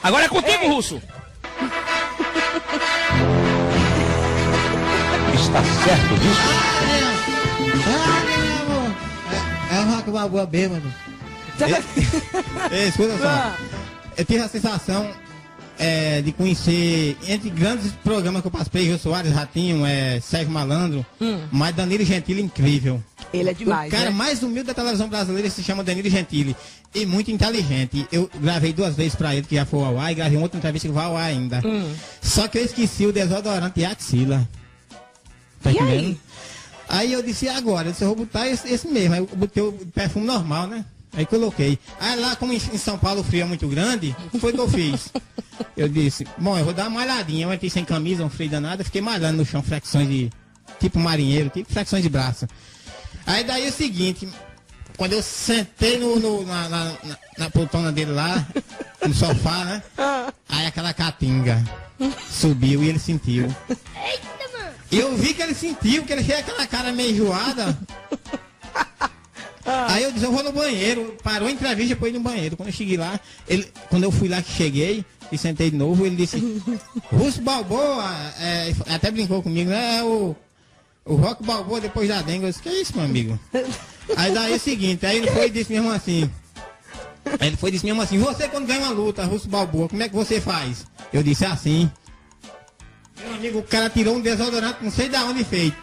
Agora é contigo, Russo. Está certo disso? É o Rock Balboa bêbado. Escuta só. Eu tive a sensação de conhecer, entre grandes programas que eu participei, Jô Soares, Ratinho, Sérgio Malandro, mas Danilo Gentili, incrível. Ele é demais, o cara mais humilde da televisão brasileira se chama Danilo Gentili. E muito inteligente. Eu gravei 2 vezes pra ele, que já foi ao ar, e gravei uma outra entrevista que vai ao ar ainda. Só que eu esqueci o desodorante e a axila. Tá entendendo? Aí eu disse, agora? Eu disse, eu vou botar esse mesmo. Aí eu botei o perfume normal, né? Aí coloquei. Aí lá, como em São Paulo o frio é muito grande, o que foi que eu fiz? Eu disse, bom, eu vou dar uma malhadinha. Eu entrei sem camisa, um frio danado, eu fiquei malhando no chão, flexões de... Tipo marinheiro, tipo flexões de braço. Aí daí é o seguinte, quando eu sentei na poltrona dele lá, no sofá, né? Aí aquela catinga subiu e ele sentiu. Eita, mano! E eu vi que ele sentiu, que ele fez aquela cara meio enjoada. Aí eu disse, eu vou no banheiro. Parou a entrevista pra ir no banheiro. Quando eu cheguei lá, quando eu fui lá que cheguei e sentei de novo, ele disse, Russo Balboa, até brincou comigo, né? O Rock Balboa depois da dengue. Eu disse, que é isso, meu amigo? Aí daí é o seguinte, aí ele foi e disse mesmo assim. Você quando ganha uma luta, Russo Balboa, como é que você faz? Eu disse assim. Meu amigo, o cara tirou um desodorante, não sei de onde fez.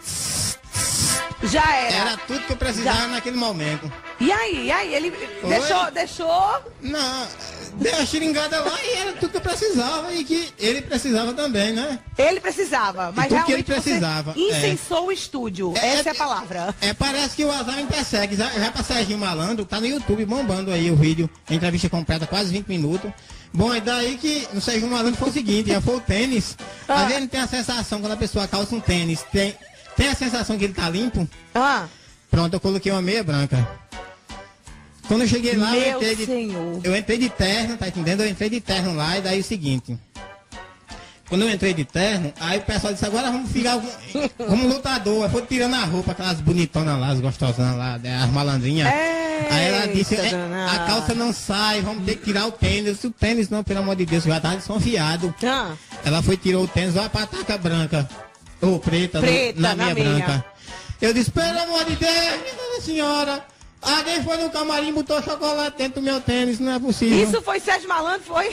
Já era. Era tudo que eu precisava naquele momento. E aí? Ele deixou? Não, deu a xeringada lá e era tudo que eu precisava e que ele precisava também, né? Ele precisava, mas realmente que ele precisava. Você incensou o estúdio, essa é a palavra. Parece que o azar me persegue. Já pra Serginho Malandro, tá no YouTube bombando aí o vídeo, a entrevista completa, quase 20 minutos. Bom, é daí que no Serginho Malandro foi o seguinte, já foi o tênis. Às vezes tem a sensação, quando a pessoa calça um tênis, tem a sensação que ele tá limpo? Pronto, eu coloquei uma meia branca. Quando eu cheguei lá, eu entrei de terno, tá entendendo? Eu entrei de terno lá e daí o seguinte. Quando eu entrei de terno, aí o pessoal disse, agora vamos ficar como lutador. Eu fui tirando a roupa, aquelas bonitonas lá, as gostosonas lá, as malandrinhas. Aí ela disse, a calça não sai, vamos ter que tirar o tênis. O tênis não, pelo amor de Deus, já tava desconfiado. Ela foi, tirou o tênis, olha pra taca branca. Ou preta na minha branca. Eu disse, pelo amor de Deus, minha senhora, alguém foi no camarim e botou chocolate dentro do meu tênis, não é possível. Isso foi Sérgio Malandro, foi?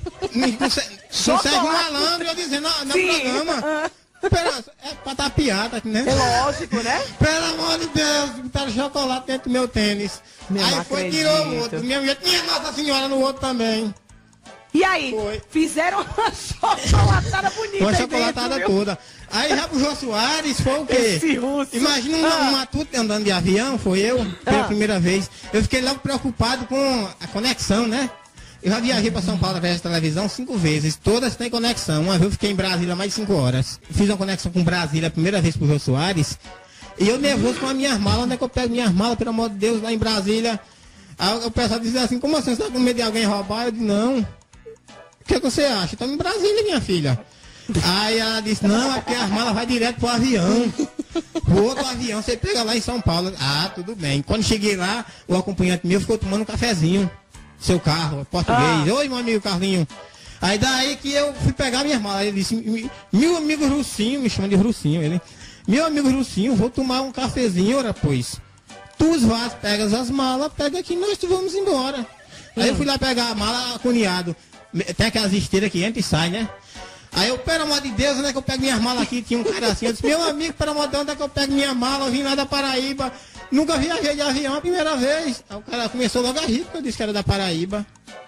Sérgio Malandro, eu dizendo no programa. É pra tapiar, tá entendendo? É lógico, né? Pelo amor de Deus, botaram chocolate dentro do meu tênis. Aí foi, tirou o outro. Do mesmo jeito, tinha Nossa Senhora no outro também. E aí? Fizeram uma chocolatada bonita. Uma chocolatada toda. Aí já pro Jô Soares foi o quê? Imagina um matuto andando de avião, foi eu, pela primeira vez. Eu fiquei logo preocupado com a conexão, né? Eu já viajei para São Paulo através da televisão 5 vezes, todas têm conexão. Uma vez eu fiquei em Brasília mais de 5 horas. Fiz uma conexão com Brasília a primeira vez pro Jô Soares. E eu nervoso com as minhas malas, onde é que eu pego minhas malas, pelo amor de Deus, lá em Brasília. Aí o pessoal dizia assim, como assim, você tá com medo de alguém roubar? Eu disse, não. O que você acha? Estamos em Brasília, minha filha. Aí ela disse, não, é porque as malas vai direto pro avião. O outro avião, você pega lá em São Paulo. Ah, tudo bem. Quando cheguei lá, o acompanhante meu ficou tomando um cafezinho. Seu carro, português. Oi, meu amigo Carlinho. Aí daí que eu fui pegar minhas malas. Ele disse, meu amigo Russinho, me chama de Russinho, ele. Meu amigo Russinho, vou tomar um cafezinho, ora, pois. Tu vas, pegas as malas, pega aqui, nós vamos embora. Aí eu fui lá pegar a mala, cunhado. Tem aquelas esteiras que entra e sai, né? Aí eu, pelo amor de Deus, onde é que eu pego minhas malas aqui? Tinha um cara assim, eu disse, meu amigo, pelo amor de Deus, onde é que eu pego minha mala? Eu vim lá da Paraíba, nunca viajei de avião a primeira vez. Aí o cara começou logo a rir, porque eu disse que era da Paraíba.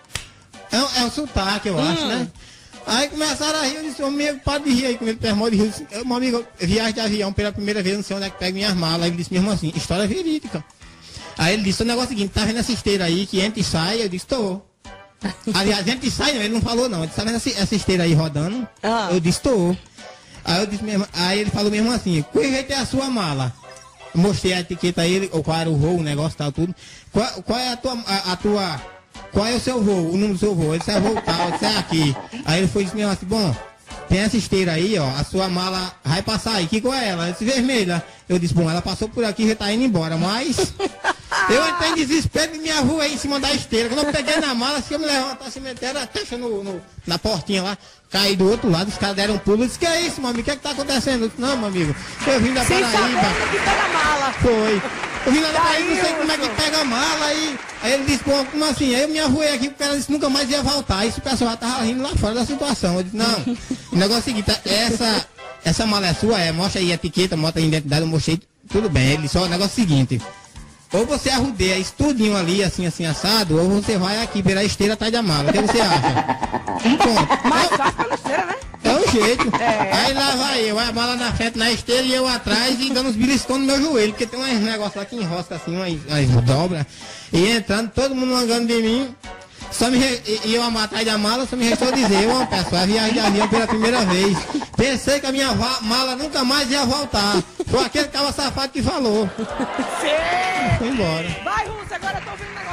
É um sotaque, eu acho, né? Aí começaram a rir, eu disse, meu amigo, para de rir aí comigo, pelo amor de Deus. Meu amigo, eu viajo de avião pela primeira vez, não sei onde é que pego minhas malas. Aí ele disse mesmo assim, história verídica. Aí ele disse, o negócio é o seguinte, tá vendo essa esteira aí que entra e sai? Eu disse, tô. Aliás, entra e sai, não, ele não falou não. Ele disse, tá vendo essa esteira aí rodando? Eu disse, tô. Aí eu disse mesmo, aí ele falou mesmo assim, qual jeito é a sua mala? Eu mostrei a etiqueta a ele, qual era o voo, o negócio tal, tudo. Qual é qual é o seu voo, o número do seu voo? Ele disse, é voo tal, eu disse, é aqui. Aí ele foi disse mesmo assim, bom, tem essa esteira aí, ó, a sua mala vai passar aí, que qual é ela? Ele disse, vermelha. Eu disse, bom, ela passou por aqui e já tá indo embora, mas Eu entrei em desespero e minha rua aí em cima da esteira. Quando eu peguei na mala, se eu me levantasse, meteram a testa na portinha lá. Caí do outro lado, os caras deram um pulo. Eu disse, que é isso, meu amigo? O que é que tá acontecendo? Eu disse, não, meu amigo, eu vim da Sem Paraíba. saber que pega a mala. Foi. Eu vim lá da Paraíba, não sei como é que pega a mala. Aí ele disse, bom, como assim? Aí eu me arruei aqui, o cara disse, nunca mais ia voltar. Aí o pessoal já tava rindo lá fora da situação. Eu disse, não, o negócio é o seguinte, essa mala é sua, mostra aí a etiqueta, mostra a identidade, eu mostrei, tudo bem. Ele disse, ó, o negócio é o seguinte, ou você arrudeia isso tudinho ali, assim, assado, ou você vai aqui virar a esteira atrás da mala. O que você acha? Pronto. Mais fácil pela esteira, né? É o jeito. Aí lá vai eu, a mala na frente, na esteira e eu atrás e dando uns beliscões no meu joelho, porque tem uns negócios lá que enrosca assim, umas dobras. E entrando, todo mundo mangando de mim. E eu atrás da mala, só me restou dizer, uma pessoa, viagem de avião pela primeira vez. Pensei que a minha mala nunca mais ia voltar. Foi aquele cara safado que falou. Sim. Foi embora. Vai, Russo, agora eu tô vendo na